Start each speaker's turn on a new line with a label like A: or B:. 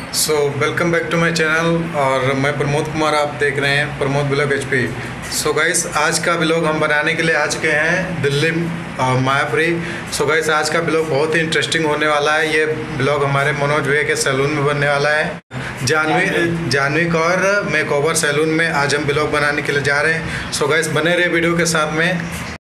A: So welcome back to my channel और मैं प्रमोद कुमार, आप देख रहे हैं Pramod blog HP. So guys, आज का ब्लॉग हम बनाने के लिए आ चुके हैं दिल्ली मायापुरी। सो गाइस, आज का ब्लॉग बहुत ही इंटरेस्टिंग होने वाला है। ये ब्लॉग हमारे मनोज भैया के सैलून में बनने वाला है। जानवी कौर मेकओवर सैलून में आज हम ब्लॉग बनाने के लिए जा रहे हैं। सो गाइस, बने रहे वीडियो के साथ में।